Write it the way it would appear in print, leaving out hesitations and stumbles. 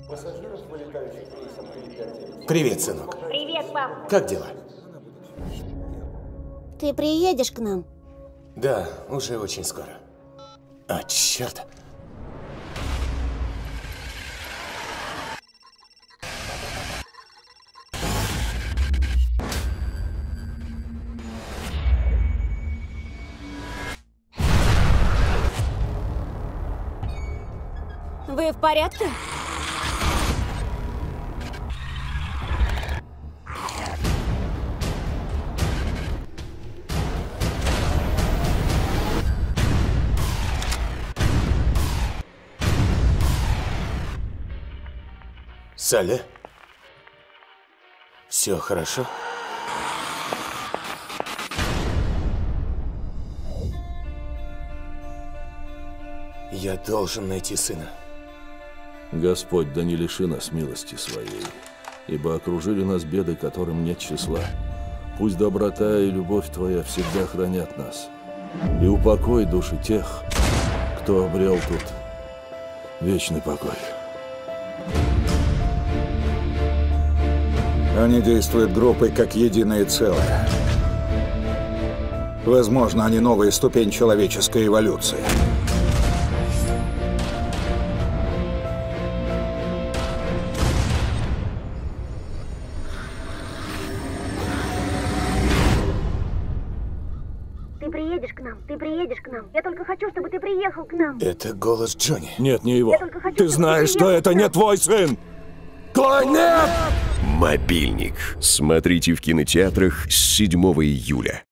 Привет, сынок. Привет, пап. Как дела? Ты приедешь к нам? Да, уже очень скоро. А, черт. Вы в порядке? Салли? Все хорошо? Я должен найти сына. Господь, да не лиши нас милости своей, ибо окружили нас беды, которым нет числа. Пусть доброта и любовь Твоя всегда хранят нас, и упокой души тех, кто обрел тут вечный покой. Они действуют группой как единое целое. Возможно, они новая ступень человеческой эволюции. Ты приедешь к нам, ты приедешь к нам. Я только хочу, чтобы ты приехал к нам. Это голос Джонни. Нет, не его. Я только хочу, Ты чтобы знаешь, ты что приехал это к не нам. твой сын! Клой, нет! Мобильник. Смотрите в кинотеатрах с 7 июля.